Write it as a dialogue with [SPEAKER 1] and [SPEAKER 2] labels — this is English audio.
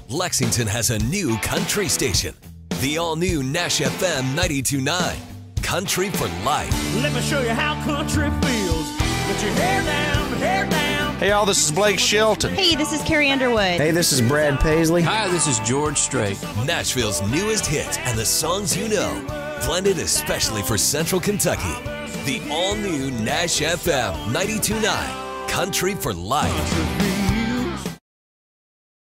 [SPEAKER 1] Lexington has a new country station. The all-new NASH-FM 92.9. Country for life.
[SPEAKER 2] Let me show you how country feels. Put your hair down, hair down.
[SPEAKER 3] Hey, y'all, this is Blake Shelton.
[SPEAKER 4] Hey, this is Carrie Underwood.
[SPEAKER 5] Hey, this is Brad Paisley.
[SPEAKER 6] Hi, this is George Strait.
[SPEAKER 1] Nashville's newest hits and the songs you know, blended especially for Central Kentucky. The all-new NASH-FM 92.9. Country for life.